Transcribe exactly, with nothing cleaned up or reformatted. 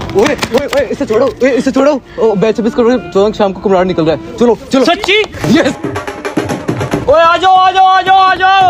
ओए ओए ओए इसे छोड़ो, ओए इसे छोड़ो। बैच छब्बीस करोड़ शाम को कुम्हार निकल रहा है। चलो चलो। सच्ची? यस। ओए आ जाओ आ जाओ आ जाओ आ जाओ।